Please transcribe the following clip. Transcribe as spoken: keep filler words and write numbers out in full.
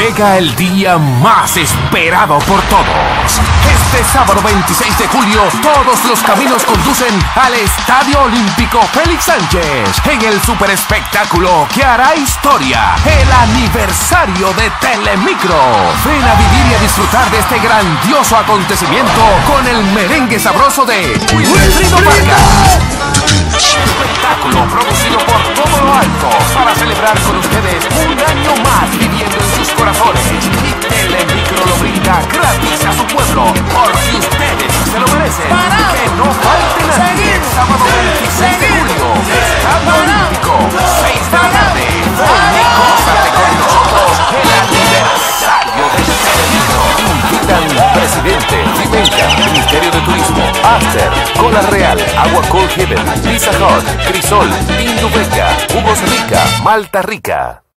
Llega el día más esperado por todos. Este sábado veintiséis de julio, todos los caminos conducen al Estadio Olímpico Félix Sánchez en el super espectáculo que hará historia, el aniversario de Telemicro. Ven a vivir y a disfrutar de este grandioso acontecimiento con el merengue sabroso de Wilfrido Vargas. Espectáculo producido por Todo lo Alto para celebrar con ustedes un año más viviendo en sus corazones. Y Telemicro lo brinda gratis a su pueblo porque ustedes se lo merecen. ¡Para! Que no falte nadie. Sábado veintiséis de julio, Estadio Olímpico, seis de la tarde. Ven y gózate con nosotros el aniversario de Telemicro. Invitan Presidente, Vivenca, Ministerio de Turismo, After, Cola Real, Agua Cold Heaven, Pizza Hut, Crisol, Indubeca, Jugos Rica, Malta Rica.